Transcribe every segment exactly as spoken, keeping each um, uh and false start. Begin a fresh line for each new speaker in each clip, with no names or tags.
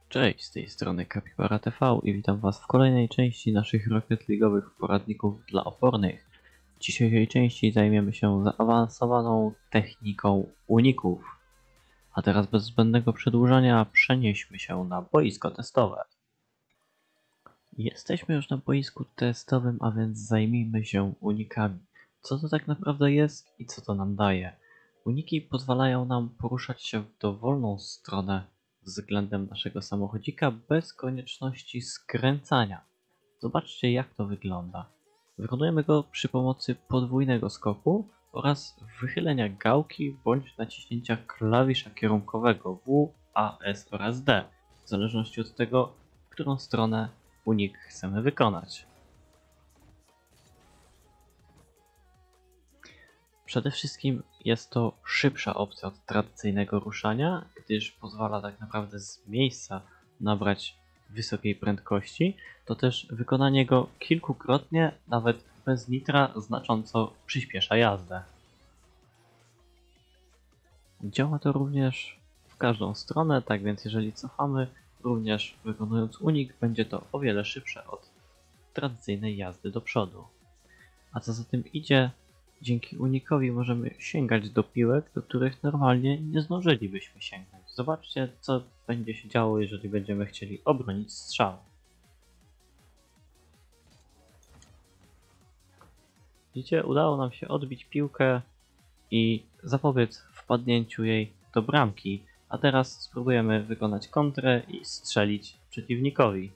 Cześć, z tej strony Capybara T V i witam Was w kolejnej części naszych Rocket League'owych poradników dla opornych. W dzisiejszej części zajmiemy się zaawansowaną techniką uników. A teraz bez zbędnego przedłużania przenieśmy się na boisko testowe. Jesteśmy już na boisku testowym, a więc zajmijmy się unikami. Co to tak naprawdę jest i co to nam daje? Uniki pozwalają nam poruszać się w dowolną stronę względem naszego samochodzika bez konieczności skręcania. Zobaczcie, jak to wygląda. Wykonujemy go przy pomocy podwójnego skoku oraz wychylenia gałki bądź naciśnięcia klawisza kierunkowego W, A, S oraz D, w zależności od tego, w którą stronę unik chcemy wykonać. Przede wszystkim jest to szybsza opcja od tradycyjnego ruszania, gdyż pozwala tak naprawdę z miejsca nabrać wysokiej prędkości, to też wykonanie go kilkukrotnie, nawet bez nitra, znacząco przyspiesza jazdę. Działa to również w każdą stronę, tak więc jeżeli cofamy, również wykonując unik, będzie to o wiele szybsze od tradycyjnej jazdy do przodu. A co za tym idzie, dzięki unikowi możemy sięgać do piłek, do których normalnie nie zdążylibyśmy sięgnąć. Zobaczcie, co będzie się działo, jeżeli będziemy chcieli obronić strzał. Widzicie, udało nam się odbić piłkę i zapobiec wpadnięciu jej do bramki. A teraz spróbujemy wykonać kontrę i strzelić przeciwnikowi.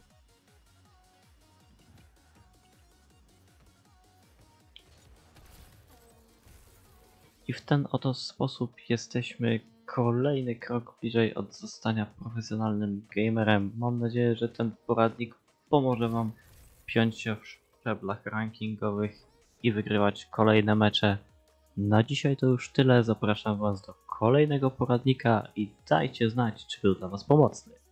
I w ten oto sposób jesteśmy kolejny krok bliżej od zostania profesjonalnym gamerem. Mam nadzieję, że ten poradnik pomoże Wam piąć się w szczeblach rankingowych i wygrywać kolejne mecze. Na dzisiaj to już tyle. Zapraszam Was do kolejnego poradnika i dajcie znać, czy był dla Was pomocny.